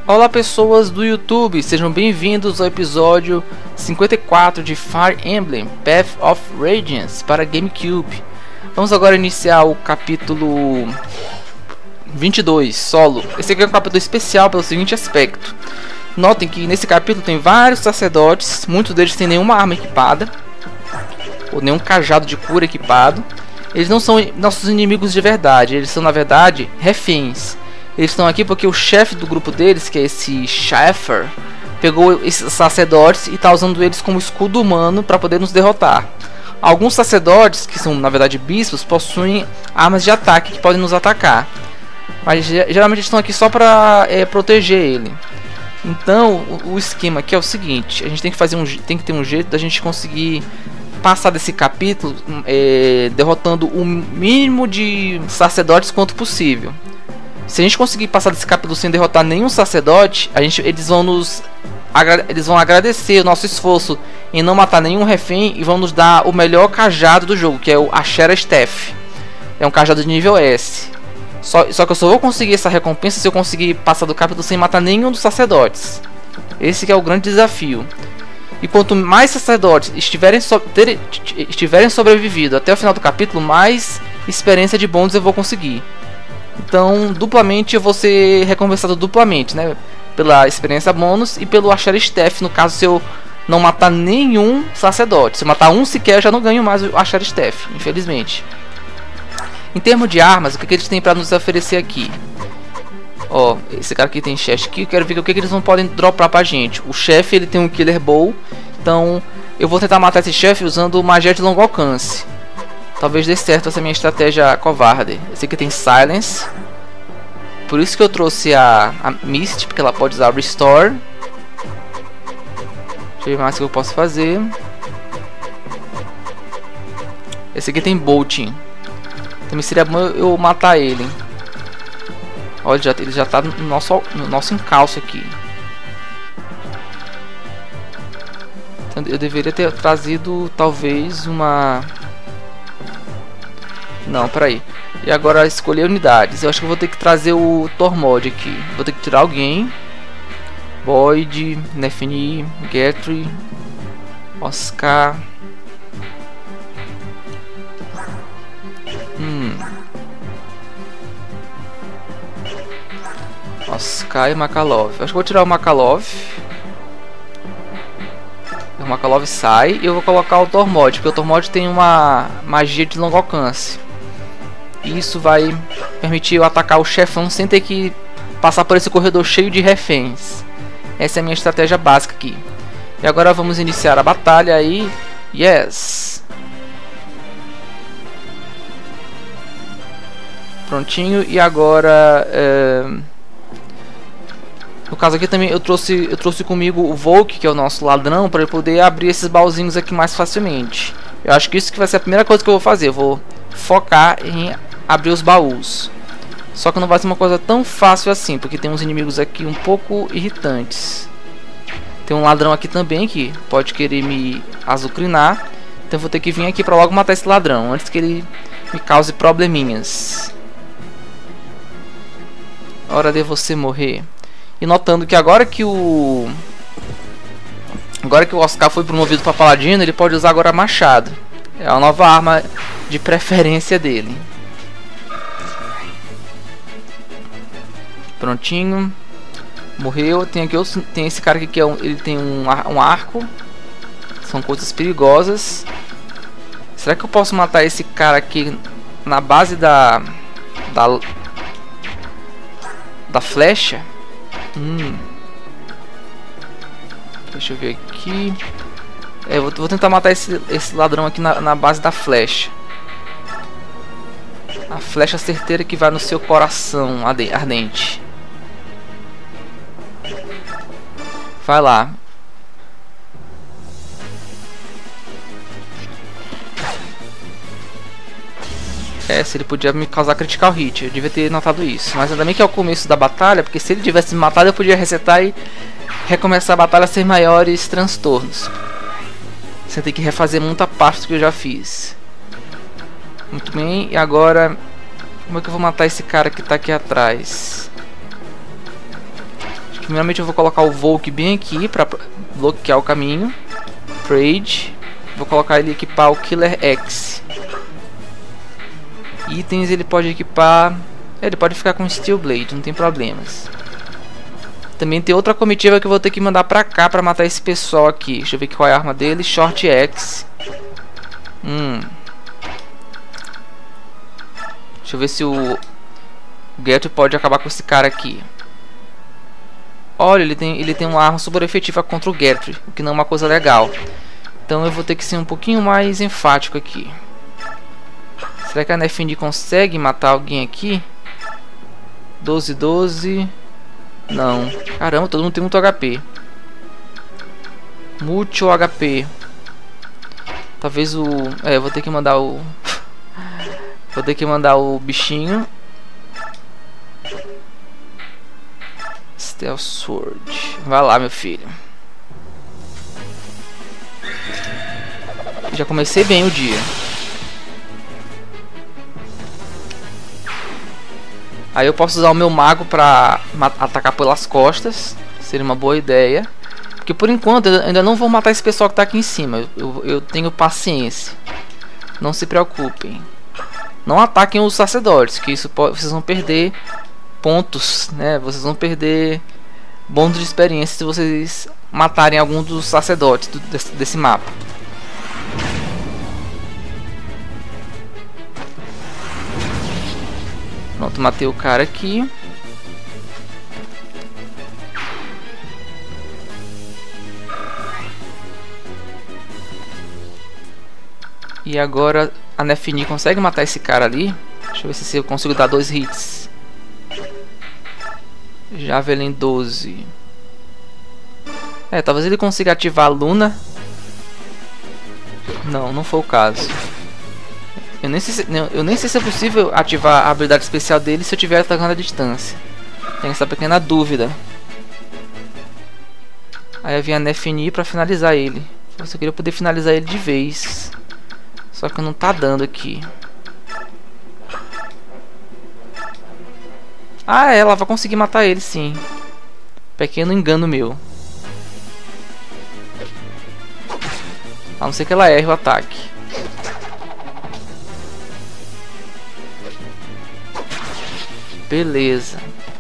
Olá pessoas do YouTube, sejam bem-vindos ao episódio 54 de Fire Emblem Path of Radiance para GameCube. Vamos agora iniciar o capítulo 22, solo. Esse aqui é um capítulo especial pelo seguinte aspecto. Notem que nesse capítulo tem vários sacerdotes, muitos deles sem nenhuma arma equipada, ou nenhum cajado de cura equipado. Eles não são nossos inimigos de verdade, eles são na verdade reféns. Eles estão aqui porque o chefe do grupo deles, que é esse Schaefer, pegou esses sacerdotes e está usando eles como escudo humano para poder nos derrotar. Alguns sacerdotes, que são na verdade bispos, possuem armas de ataque que podem nos atacar, mas geralmente estão aqui só para proteger ele. Então o esquema aqui é o seguinte: a gente tem que ter um jeito da gente conseguir passar desse capítulo derrotando o mínimo de sacerdotes quanto possível. Se a gente conseguir passar desse capítulo sem derrotar nenhum sacerdote, eles vão agradecer o nosso esforço em não matar nenhum refém e vão nos dar o melhor cajado do jogo, que é o Ashera Staff. É um cajado de nível S. Só que eu só vou conseguir essa recompensa se eu conseguir passar do capítulo sem matar nenhum dos sacerdotes. Esse que é o grande desafio. E quanto mais sacerdotes estiverem sobrevivido até o final do capítulo, mais experiência de bônus eu vou conseguir. Então, duplamente eu vou ser recompensado duplamente, né? Pela experiência bônus e pelo Ashera Staff, no caso se eu não matar nenhum sacerdote. Se eu matar um sequer, eu já não ganho mais o Ashera Staff, infelizmente. Em termos de armas, o que eles têm para nos oferecer aqui? Ó, esse cara aqui tem chest aqui, eu quero ver o que eles não podem dropar pra gente. O chefe, ele tem um Killer Bow, então eu vou tentar matar esse chefe usando magia de longo alcance. Talvez dê certo essa minha estratégia covarde. Esse aqui tem Silence. Por isso que eu trouxe a Mist, porque ela pode usar Restore. Deixa eu ver mais o que eu posso fazer. Esse aqui tem Bolting. Também seria bom eu matar ele. Olha, ele já tá no nosso encalço aqui. Então, eu deveria ter trazido talvez uma... Não, peraí. E agora escolher unidades. Eu acho que eu vou ter que trazer o Tormod aqui. Vou ter que tirar alguém. Boyd, Nefni, Getry, Oscar. Oscar e Makalov. Acho que vou tirar o Makalov. O Makalov sai e eu vou colocar o Tormod, porque o Tormod tem uma magia de longo alcance. Isso vai permitir eu atacar o chefão sem ter que passar por esse corredor cheio de reféns. Essa é a minha estratégia básica aqui. E agora vamos iniciar a batalha aí. Yes! Prontinho. E agora... no caso aqui também eu trouxe comigo o Volk, que é o nosso ladrão, para ele poder abrir esses baúzinhos aqui mais facilmente. Eu acho que isso que vai ser a primeira coisa que eu vou fazer. Eu vou focar em abrir os baús. Só que não vai ser uma coisa tão fácil assim, porque tem uns inimigos aqui um pouco irritantes. Tem um ladrão aqui também que pode querer me azucrinar. Então eu vou ter que vir aqui para logo matar esse ladrão, antes que ele me cause probleminhas. Hora de você morrer. E notando que agora que o Oscar foi promovido para paladino, ele pode usar agora machado. É a nova arma de preferência dele. Prontinho. Morreu. Tem esse cara aqui que ele tem um arco. São coisas perigosas. Será que eu posso matar esse cara aqui na base da flecha? Deixa eu ver aqui. Vou tentar matar esse ladrão aqui na base da flecha. A flecha certeira que vai no seu coração ardente. Vai lá. Se ele podia me causar critical hit, eu devia ter notado isso. Mas ainda bem que é o começo da batalha, porque se ele tivesse me matado eu podia resetar e recomeçar a batalha sem maiores transtornos. Você tem que refazer muita parte do que eu já fiz. Muito bem, e agora como é que eu vou matar esse cara que tá aqui atrás? Primeiramente eu vou colocar o Volk bem aqui para bloquear o caminho. Trade. Vou colocar ele equipar o Killer X. Itens ele pode equipar... ele pode ficar com Steel Blade, não tem problemas. Também tem outra comitiva que eu vou ter que mandar pra cá pra matar esse pessoal aqui. Deixa eu ver qual é a arma dele. Short X. Deixa eu ver se o Gertrude pode acabar com esse cara aqui. Olha, ele tem uma arma super efetiva contra o Gertrude, o que não é uma coisa legal. Então eu vou ter que ser um pouquinho mais enfático aqui. Será que a Nefindi consegue matar alguém aqui? 12. Não. Caramba, todo mundo tem muito HP. Muito HP. Talvez o... eu vou ter que mandar o... vou ter que mandar o bichinho. Stealth Sword. Vai lá, meu filho. Já comecei bem o dia. Aí eu posso usar o meu mago pra atacar pelas costas. Seria uma boa ideia. Porque por enquanto eu ainda não vou matar esse pessoal que tá aqui em cima. Eu tenho paciência. Não se preocupem. Não ataquem os sacerdotes, que isso vocês vão perder pontos, né? Vocês vão perder bônus de experiência se vocês matarem algum dos sacerdotes desse mapa. Pronto, matei o cara aqui. E agora a Nefindi consegue matar esse cara ali. Deixa eu ver se eu consigo dar 2 hits. Javelin 12. Talvez ele consiga ativar a Luna. Não foi o caso. Eu nem sei se é possível ativar a habilidade especial dele se eu estiver atacando a distância. Tem essa pequena dúvida. Aí eu vim a Nefindi pra finalizar ele. Eu só queria poder finalizar ele de vez. Só que não tá dando aqui. Ela vai conseguir matar ele sim. Pequeno engano meu. A não ser que ela erre o ataque. Beleza.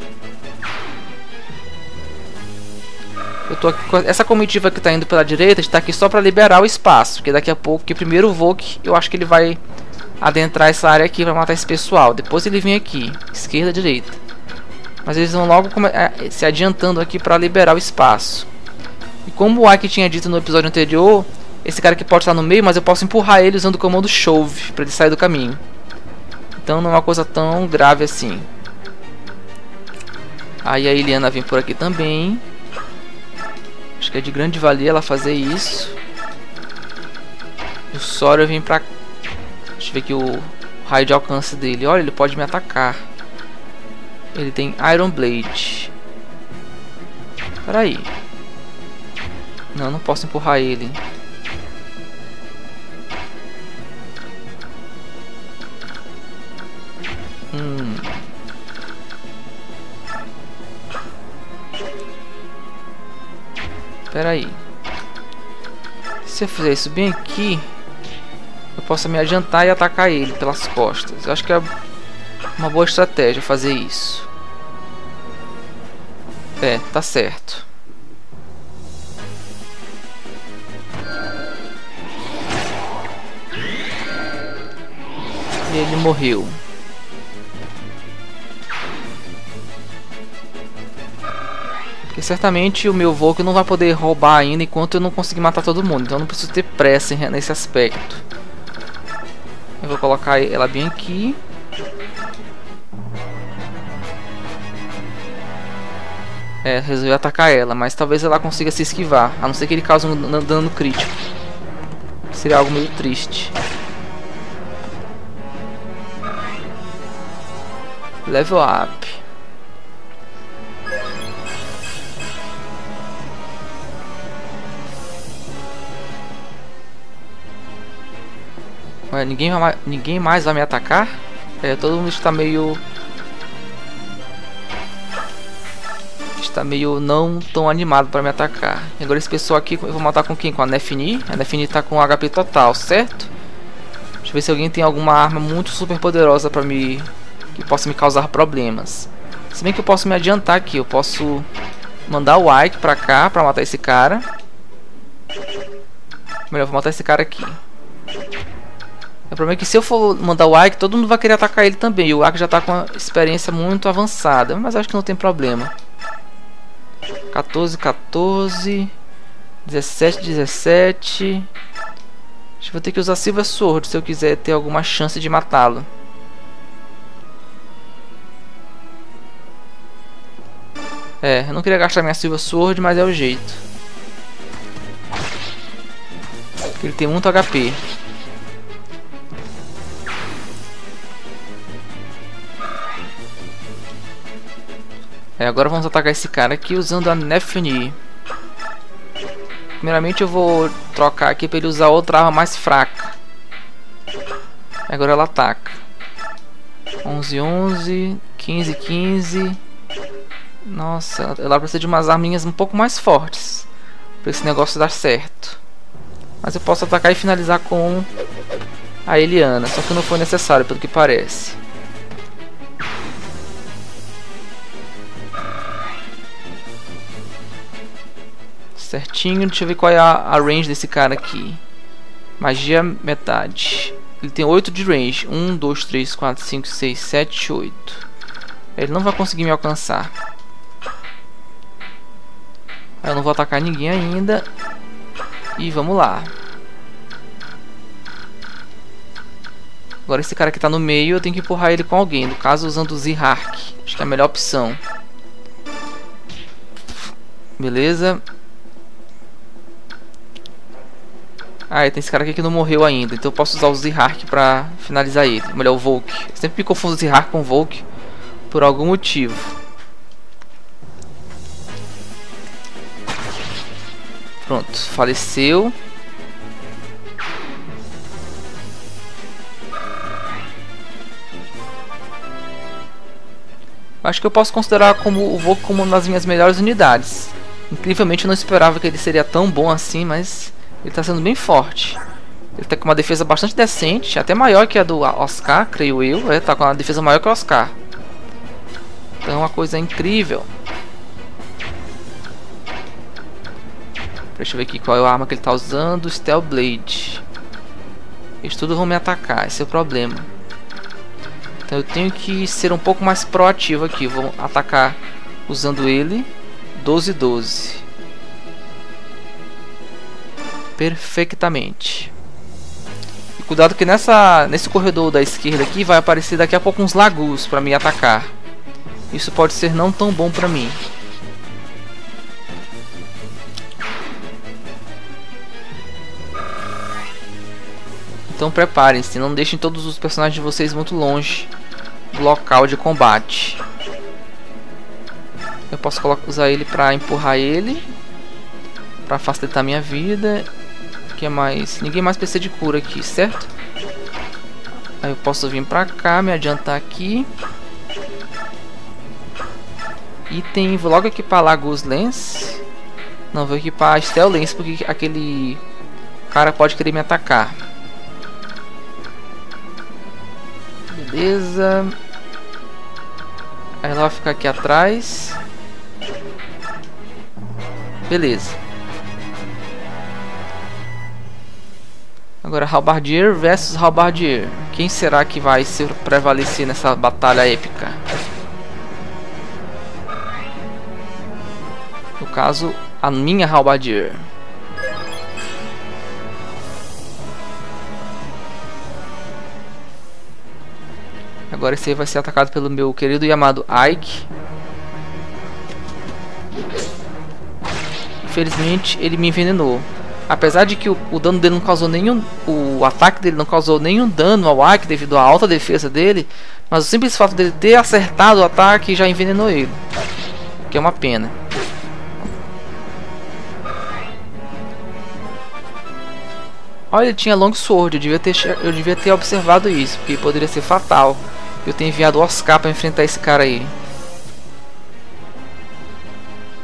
Eu tô aqui com essa comitiva que tá indo pela direita, está aqui só para liberar o espaço, porque daqui a pouco, que primeiro o Volk, eu acho que ele vai adentrar essa área aqui para matar esse pessoal. Depois ele vem aqui, esquerda, direita. Mas eles vão logo se adiantando aqui para liberar o espaço. E como o Ike tinha dito no episódio anterior, esse cara aqui pode estar no meio, mas eu posso empurrar ele usando o comando Shove para ele sair do caminho. Então não é uma coisa tão grave assim. Aí a Iliana vem por aqui também. Acho que é de grande valia ela fazer isso. O Sora vem pra... Deixa eu ver aqui o raio de alcance dele. Olha, ele pode me atacar. Ele tem Iron Blade. Pera aí. Não posso empurrar ele. Pera aí. Se eu fizer isso bem aqui, eu posso me adiantar e atacar ele pelas costas. Eu acho que é uma boa estratégia fazer isso. Tá certo. E ele morreu. Porque certamente o meu Volk não vai poder roubar ainda enquanto eu não conseguir matar todo mundo. Então eu não preciso ter pressa nesse aspecto. Eu vou colocar ela bem aqui. Resolvi atacar ela, mas talvez ela consiga se esquivar. A não ser que ele cause um dano crítico. Seria algo meio triste. Level up. Ué, ninguém mais vai me atacar? Todo mundo está meio está meio não tão animado para me atacar. E agora esse pessoal aqui eu vou matar com quem? Com a Nefini. A Nefini tá com HP total, certo? Deixa eu ver se alguém tem alguma arma muito super poderosa para me... que possa me causar problemas. Se bem que eu posso me adiantar aqui. Eu posso mandar o Ike pra cá pra matar esse cara. Melhor, eu vou matar esse cara aqui. O problema é que se eu for mandar o Ike, todo mundo vai querer atacar ele também. E o Ike já tá com uma experiência muito avançada. Mas acho que não tem problema. 14, 14. 17, 17. Acho que vou ter que usar Silver Sword se eu quiser ter alguma chance de matá-lo. Eu não queria gastar minha Silver Sword, mas é o jeito. Porque ele tem muito HP. Agora vamos atacar esse cara aqui usando a Nefini. Primeiramente eu vou trocar aqui para ele usar outra arma mais fraca. Agora ela ataca. 11, 11, 15, 15. Nossa, ela precisa de umas arminhas um pouco mais fortes para esse negócio dar certo. Mas eu posso atacar e finalizar com a Eliana, só que não foi necessário, pelo que parece. Certinho, deixa eu ver qual é a range desse cara aqui. Magia metade. Ele tem 8 de range. 1, 2, 3, 4, 5, 6, 7, 8. Ele não vai conseguir me alcançar. Eu não vou atacar ninguém ainda. E vamos lá. Agora esse cara que tá no meio, eu tenho que empurrar ele com alguém. No caso, usando o Zihark. Acho que é a melhor opção. Beleza. Ah, tem esse cara aqui que não morreu ainda. Então eu posso usar o Zihark pra finalizar ele. Ou melhor, o Volk. Eu sempre me confundo o Zihark com o Volk por algum motivo. Pronto, faleceu. Acho que eu posso considerar como o Volk como uma das minhas melhores unidades. Incrivelmente eu não esperava que ele seria tão bom assim, mas ele está sendo bem forte. Ele está com uma defesa bastante decente, até maior que a do Oscar, creio eu. Está com uma defesa maior que o Oscar. Então é uma coisa incrível. Deixa eu ver aqui qual é a arma que ele está usando. Steel Blade. Eles tudo vão me atacar, esse é o problema. Então eu tenho que ser um pouco mais proativo aqui. Vou atacar usando ele. 12, 12. Perfeitamente. E cuidado que nesse corredor da esquerda aqui vai aparecer daqui a pouco uns lagus para me atacar. Isso pode ser não tão bom para mim. Então preparem-se, não deixem todos os personagens de vocês muito longe do local de combate. Eu posso usar ele para empurrar ele, para facilitar minha vida. O que é mais? Ninguém mais precisa de cura aqui, certo? Aí eu posso vir para cá, me adiantar aqui. Item, vou logo equipar Lagus Lens. Não, vou equipar Steel Lens porque aquele cara pode querer me atacar. Beleza. Aí ela vai ficar aqui atrás. Beleza. Agora Halbardier versus Halbardier. Quem será que vai se prevalecer nessa batalha épica? No caso, a minha Halbardier. Agora esse aí vai ser atacado pelo meu querido e amado Ike. Infelizmente ele me envenenou. Apesar de que o dano dele não causou nenhum... O ataque dele não causou nenhum dano ao Ike devido à alta defesa dele. Mas o simples fato dele ter acertado o ataque já envenenou ele. Que é uma pena. Olha, ele tinha Long Sword. Eu devia ter observado isso, porque poderia ser fatal. Eu tenho enviado o Oscar para enfrentar esse cara aí.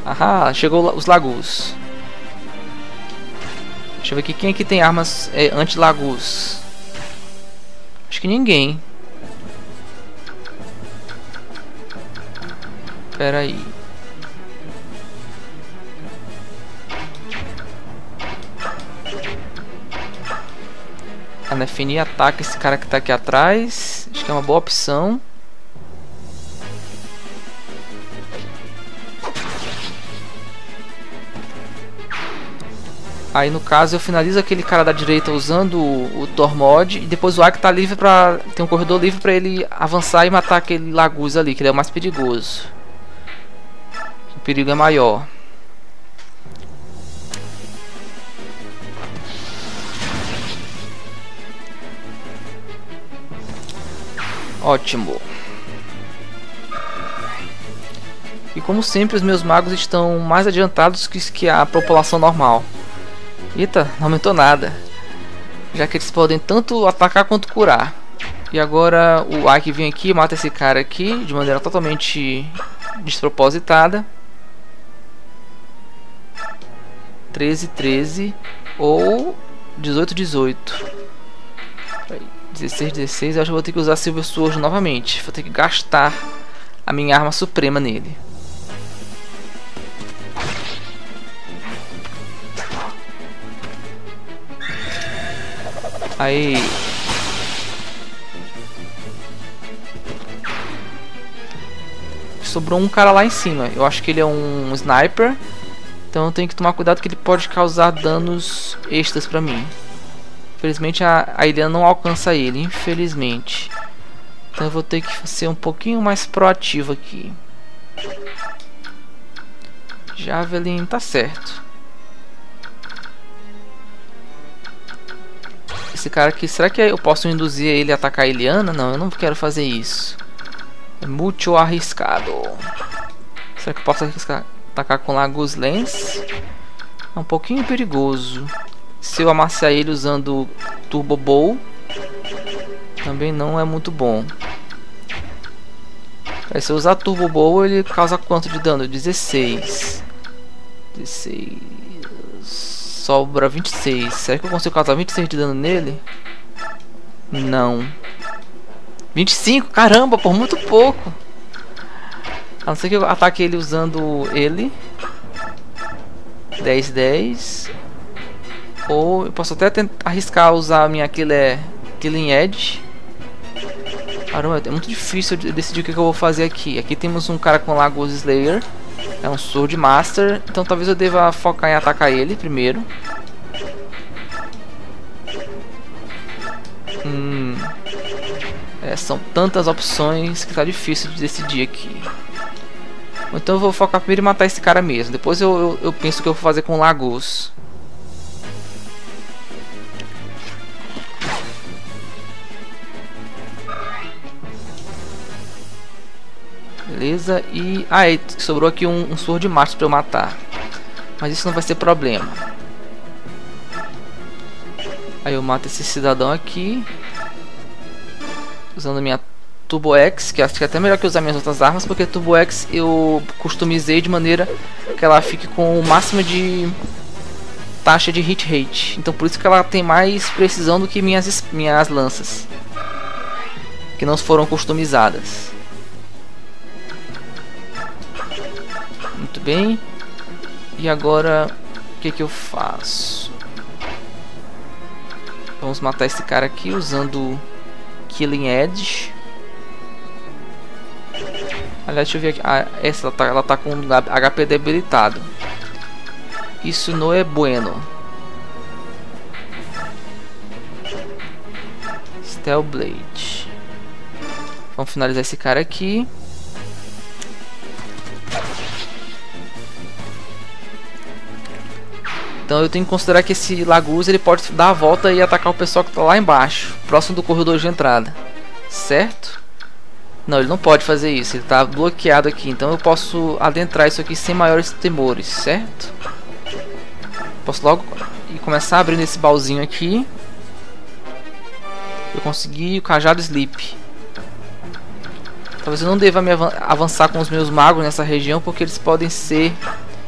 Ah, chegou os Lagus. Deixa eu ver aqui, quem aqui tem armas anti-Lagus? Acho que ninguém. Pera aí. A Nefini ataca esse cara que tá aqui atrás. Acho que é uma boa opção. Aí no caso eu finalizo aquele cara da direita usando o Tormod. E depois o Ike tá livre pra... Tem um corredor livre pra ele avançar e matar aquele Lagus ali, que ele é o mais perigoso. O perigo é maior. Ótimo. E como sempre os meus magos estão mais adiantados que a população normal. Eita, não aumentou nada. Já que eles podem tanto atacar quanto curar. E agora o Ike vem aqui e mata esse cara aqui de maneira totalmente despropositada. 13-13 ou 18-18. 16-16, eu acho que vou ter que usar Silver Sword novamente. Vou ter que gastar a minha arma suprema nele. Aí. Sobrou um cara lá em cima. Eu acho que ele é um sniper. Então eu tenho que tomar cuidado que ele pode causar danos extras pra mim. Infelizmente a Ilha não alcança ele, infelizmente. Então eu vou ter que ser um pouquinho mais proativo aqui. Javelin tá certo. Esse cara aqui, será que eu posso induzir ele a atacar a Iliana? Não, eu não quero fazer isso. É muito arriscado. Será que eu posso atacar com Lagus Lens? É um pouquinho perigoso. Se eu amassar ele usando Turbo Bow, também não é muito bom. Aí, se eu usar Turbo Bow, ele causa quanto de dano? 16. 16. Sobra 26. Será que eu consigo causar 26 de dano nele? Não. 25? Caramba, por muito pouco. A não ser que eu ataque ele usando ele. 10-10. Ou eu posso até arriscar usar a minha Killing Edge. Caramba, é muito difícil de decidir o que eu vou fazer aqui. Aqui temos um cara com Lagus Slayer. É um Sword Master. Então talvez eu deva focar em atacar ele primeiro. São tantas opções que tá difícil de decidir aqui. Então eu vou focar primeiro em matar esse cara mesmo. Depois eu penso o que eu vou fazer com o Lagus. Beleza, e... aí sobrou aqui um Sword Master pra eu matar. Mas isso não vai ser problema. Aí eu mato esse cidadão aqui usando a minha Turbo X, que acho que é até melhor que usar minhas outras armas, porque a Turbo X eu customizei de maneira que ela fique com o máximo de taxa de hit rate. Então por isso que ela tem mais precisão do que minhas lanças, que não foram customizadas. Muito bem. E agora o que eu faço? Vamos matar esse cara aqui usando Killing Edge. Aliás, deixa eu ver aqui. Essa ela tá com HP debilitado. Isso não é bueno. Steel Blade. Vamos finalizar esse cara aqui. Então eu tenho que considerar que esse Lagus ele pode dar a volta e atacar o pessoal que está lá embaixo, próximo do corredor de entrada, certo? Não, ele não pode fazer isso, ele está bloqueado aqui, então eu posso adentrar isso aqui sem maiores temores, certo? Posso logo começar abrindo esse baúzinho aqui. Eu consegui o cajado Sleep. Talvez eu não deva me avançar com os meus magos nessa região, porque eles podem ser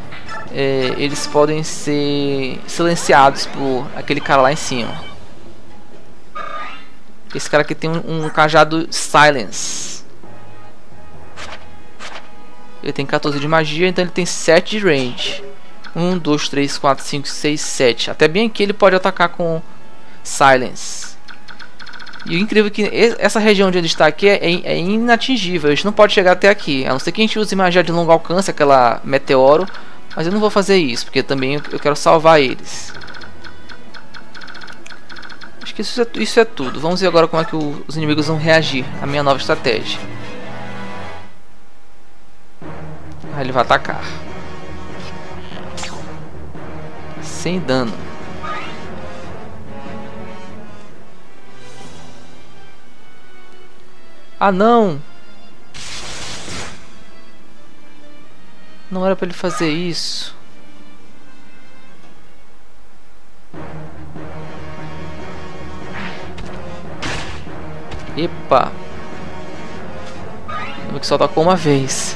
eles podem ser silenciados por aquele cara lá em cima. Esse cara aqui tem um cajado Silence. Ele tem 14 de magia, então ele tem 7 de range. 1, 2, 3, 4, 5, 6, 7. Até bem aqui ele pode atacar com Silence. E o incrível é que essa região onde ele está aqui é inatingível. A gente não pode chegar até aqui, a não ser que a gente use magia de longo alcance, aquela meteoro. Mas eu não vou fazer isso, porque também eu quero salvar eles. Acho que isso é tudo. Vamos ver agora como é que os inimigos vão reagir à minha nova estratégia. Aí ele vai atacar. Sem dano. Ah, não! Não era pra ele fazer isso. Epa! Lembra que só tocou uma vez.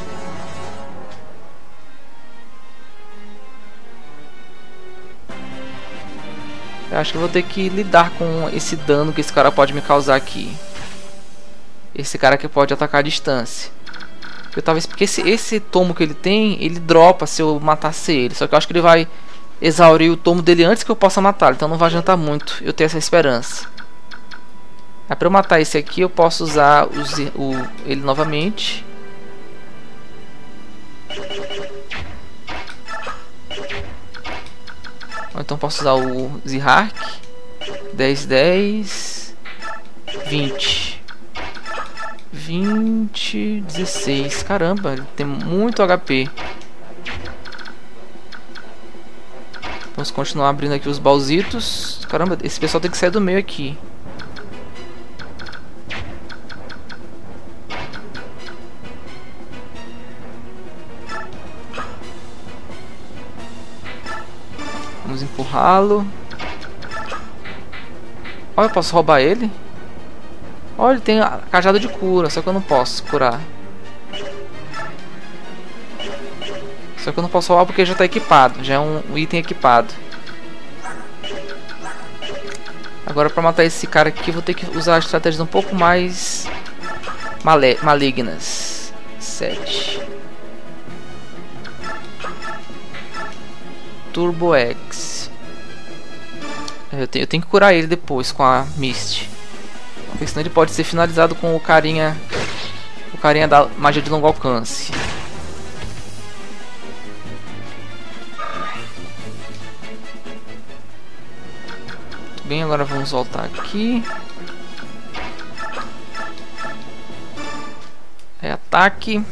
Eu acho que eu vou ter que lidar com esse dano que esse cara pode me causar aqui. Esse cara que pode atacar à distância. Talvez porque esse tomo que ele tem, ele dropa se eu matasse ele. Só que eu acho que ele vai exaurir o tomo dele antes que eu possa matá-lo. Então não vai adiantar muito eu ter essa esperança. Aí pra eu matar esse aqui eu posso usar ele novamente. Ou então posso usar o Zihark. 10, 10, 20. 20, 16. Caramba, ele tem muito HP. Vamos continuar abrindo aqui os baúzitos. Caramba, esse pessoal tem que sair do meio aqui. Vamos empurrá-lo. Olha, eu posso roubar ele? Olha, ele tem a cajada de cura, só que eu não posso curar. Só que eu não posso roubar porque já está equipado, já é um item equipado. Agora para matar esse cara aqui eu vou ter que usar estratégias um pouco mais malignas. 7. Turbo X. Eu tenho que curar ele depois com a Mist. Porque senão ele pode ser finalizado com o carinha da magia de longo alcance. Muito bem, agora vamos voltar aqui. É ataque.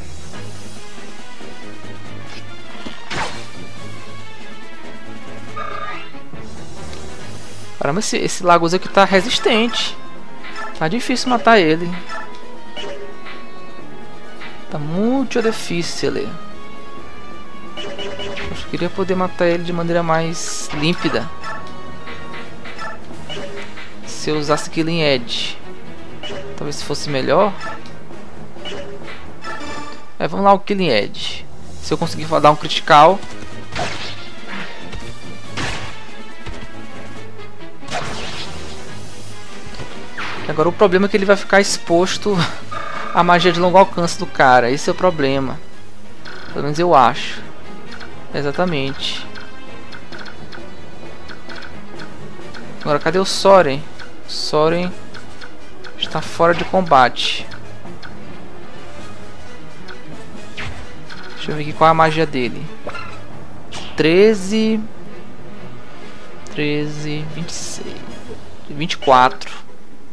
Caramba, esse Lagos aqui tá resistente. Tá difícil matar ele. Tá muito difícil. Eu queria poder matar ele de maneira mais límpida. Se eu usasse Killing Edge, talvez fosse melhor. Vamos lá, o Killing Edge. Se eu conseguir dar um critical. Agora o problema é que ele vai ficar exposto à magia de longo alcance do cara. Esse é o problema. Pelo menos eu acho. Exatamente. Agora cadê o Soren? O Soren está fora de combate. Deixa eu ver aqui qual é a magia dele. 13, 26, 24.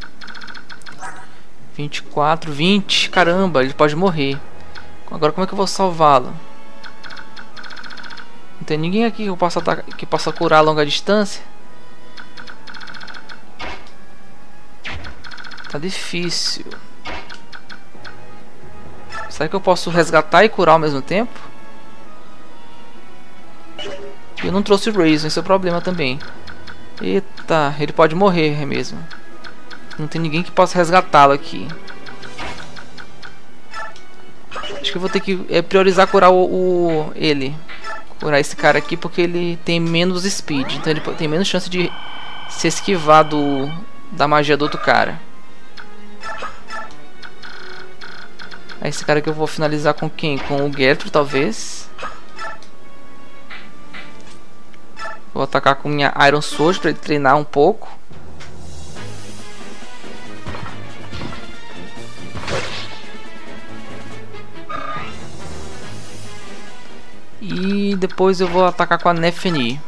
24, 20. Caramba, ele pode morrer. Agora como é que eu vou salvá-lo? Não tem ninguém aqui que possa curar a longa distância? Tá difícil. Será que eu posso resgatar e curar ao mesmo tempo? Eu não trouxe o Razor, esse é o problema também. Eita, ele pode morrer mesmo. Não tem ninguém que possa resgatá-lo aqui. Acho que eu vou ter que priorizar curar ele. curar esse cara aqui porque ele tem menos speed. Então ele tem menos chance de se esquivar da magia do outro cara. Esse cara aqui eu vou finalizar com quem? Com o Gertrude, talvez. Vou atacar com minha Iron Sword para ele treinar um pouco. E depois eu vou atacar com a Nefeni.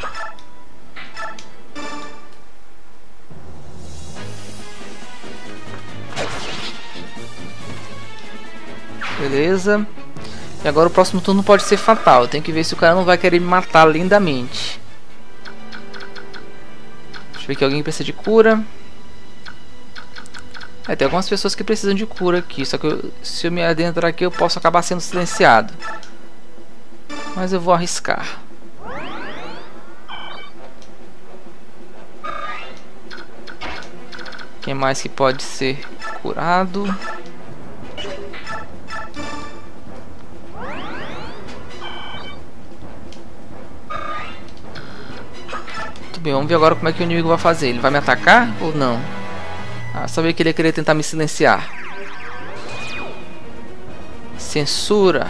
Beleza. E agora o próximo turno pode ser fatal. Eu tenho que ver se o cara não vai querer me matar lindamente. Deixa eu ver que alguém precisa de cura. Tem algumas pessoas que precisam de cura aqui. Só que se eu me adentrar aqui eu posso acabar sendo silenciado. Mas eu vou arriscar. Quem mais que pode ser curado? Muito bem, vamos ver agora como é que o inimigo vai fazer. Ele vai me atacar ou não? Ah, sabia que ele ia querer tentar me silenciar. Censura.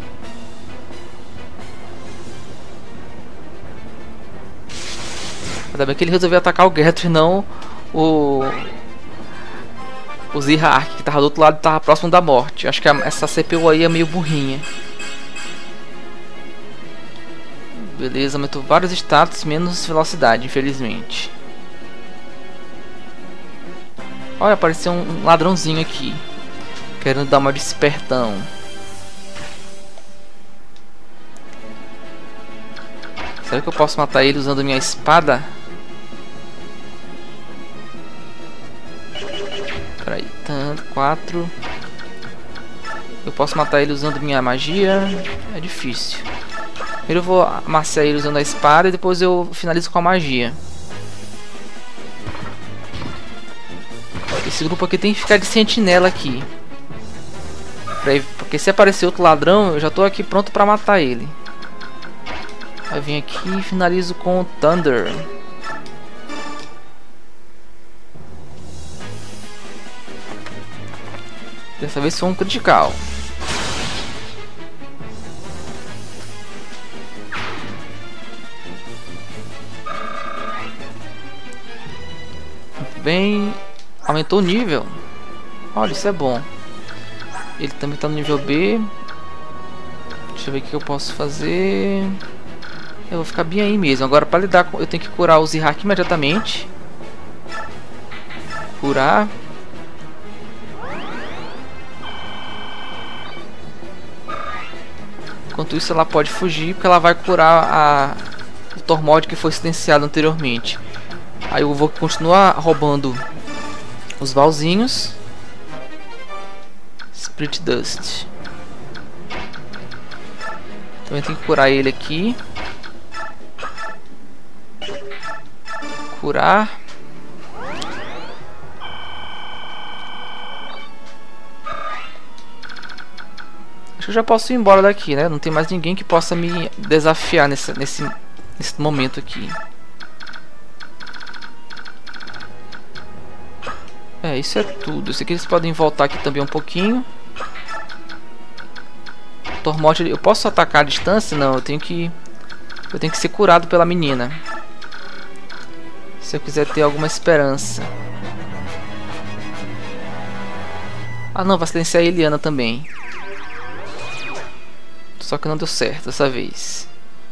Ainda bem que ele resolveu atacar o Gertrude e não o Zihark, que tava do outro lado e tava próximo da morte. Acho que essa CPU aí é meio burrinha. Beleza, aumentou vários status, menos velocidade, infelizmente. Olha, apareceu um ladrãozinho aqui, querendo dar uma despertão. Será que eu posso matar ele usando minha espada? Peraí, tanto, 4. Eu posso matar ele usando minha magia? É difícil. Primeiro eu vou amassar ele usando a espada e depois eu finalizo com a magia. Esse grupo aqui tem que ficar de sentinela aqui. Porque se aparecer outro ladrão, eu já tô aqui pronto pra matar ele. Aí vim aqui e finalizo com o Thunder. Dessa vez foi um critical. Muito bem. Aumentou o nível. Olha, isso é bom. Ele também está no nível B. Deixa eu ver o que eu posso fazer. Eu vou ficar bem aí mesmo. Agora para lidar com... eu tenho que curar o Zihark imediatamente. Curar. Enquanto isso ela pode fugir, porque ela vai curar o Tormod que foi silenciado anteriormente. Aí eu vou continuar roubando os Valzinhos. Spirit Dust. Também tem que curar ele aqui. Curar. Acho que eu já posso ir embora daqui, né? Não tem mais ninguém que possa me desafiar nesse momento aqui. Isso é tudo. Isso aqui eles podem voltar aqui também um pouquinho. Tormod, eu posso atacar à distância? Não, eu tenho que ser curado pela menina. Se eu quiser ter alguma esperança. Ah não, vai silenciar a Eliana também. Só que não deu certo dessa vez.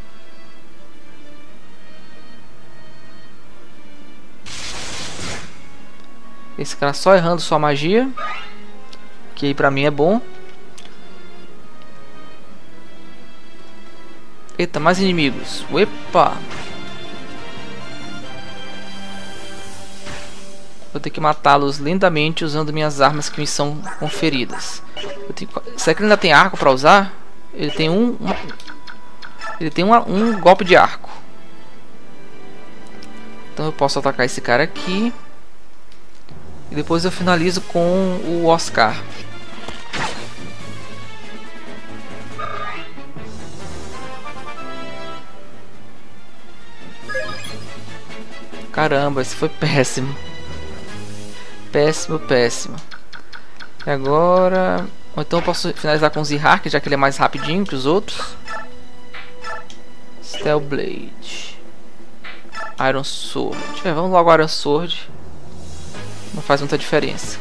Esse cara só errando sua magia, que aí pra mim é bom. Eita, mais inimigos. Epa! Vou ter que matá-los lindamente usando minhas armas que me são conferidas. Será que ele ainda tem arco pra usar? Ele tem um golpe de arco. Então eu posso atacar esse cara aqui. E depois eu finalizo com o Oscar. Caramba, esse foi péssimo. Péssimo. E agora... Ou então eu posso finalizar com o Zihar, já que ele é mais rapidinho que os outros. Steel Blade. Iron Sword. Vamos logo Iron Sword. Não faz muita diferença.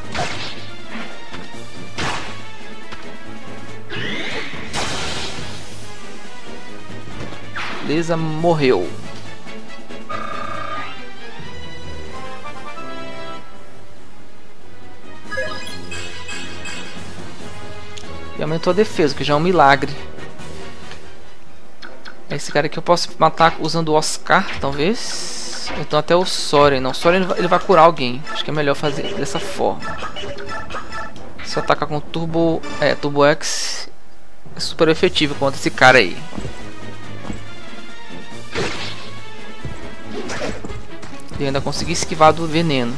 Beleza, morreu. E aumentou a defesa, que já é um milagre. Esse cara aqui eu posso matar usando o Oscar, talvez. Ou então até o Soren. Não, o Soren ele vai curar alguém. Acho que é melhor fazer dessa forma. Se eu atacar com Turbo... Turbo X é super efetivo contra esse cara aí. E ainda consegui esquivar do veneno.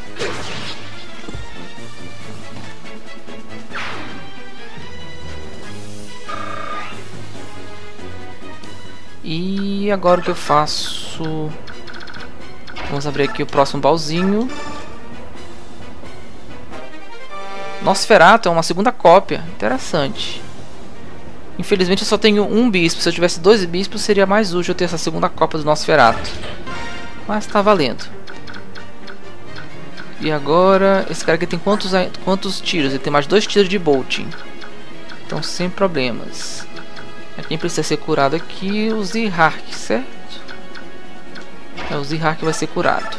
E agora o que eu faço? Vamos abrir aqui o próximo baúzinho. Nosferatu é uma segunda cópia. Interessante. Infelizmente eu só tenho um bispo. Se eu tivesse 2 bispos seria mais útil eu ter essa segunda cópia do Nosferatu. Mas tá valendo. E agora... Esse cara aqui tem quantos tiros? Ele tem mais 2 tiros de bolting. Então sem problemas. Quem precisa ser curado aqui? O Zihar, certo? É o Zihar que vai ser curado.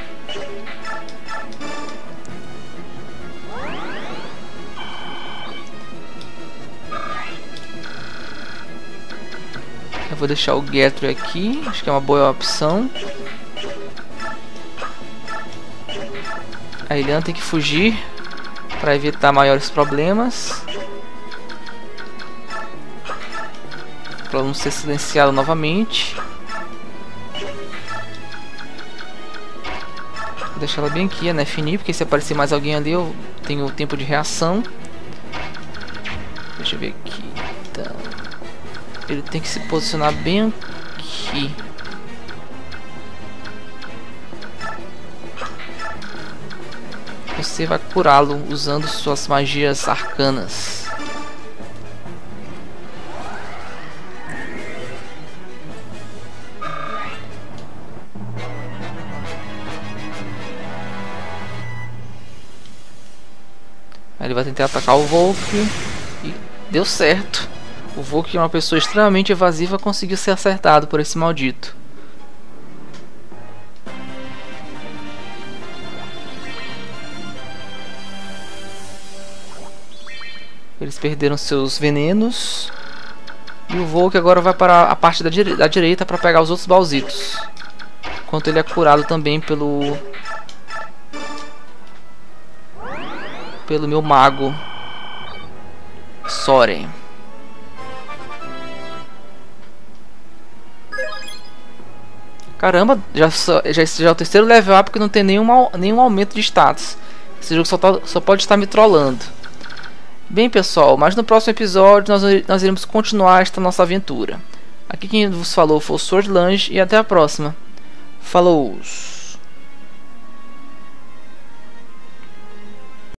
Eu vou deixar o Getro aqui. Acho que é uma boa opção. A Iliana tem que fugir para evitar maiores problemas. Para não ser silenciado novamente. Vou deixar ela bem aqui, né? Finir, porque se aparecer mais alguém ali eu tenho tempo de reação. Deixa eu ver aqui. Tá. Ele tem que se posicionar bem aqui. Você vai curá-lo usando suas magias arcanas. Ele vai tentar atacar o Volk e deu certo. O Volk é uma pessoa extremamente evasiva, conseguiu ser acertado por esse maldito. Eles perderam seus venenos. E o Volk agora vai para a parte da direita para pegar os outros baúzitos. Enquanto ele é curado também pelo meu mago Soren. Caramba, já é o terceiro level up que não tem nenhum aumento de status. Esse jogo só pode estar me trollando. Bem pessoal, mas no próximo episódio nós iremos continuar esta nossa aventura. Aqui quem vos falou foi o Sword Lunge e até a próxima. Falou!